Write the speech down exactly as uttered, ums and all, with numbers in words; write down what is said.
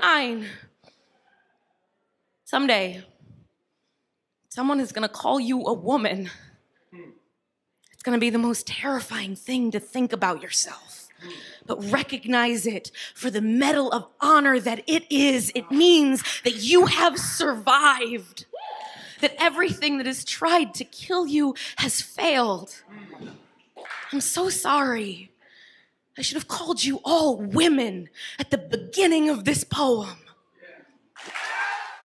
Fine. Someday, someone is gonna call you a woman. It's gonna be the most terrifying thing to think about yourself. But recognize it for the medal of honor that it is. It means that you have survived. That everything that has tried to kill you has failed. I'm so sorry. I should have called you all women at the beginning of this poem.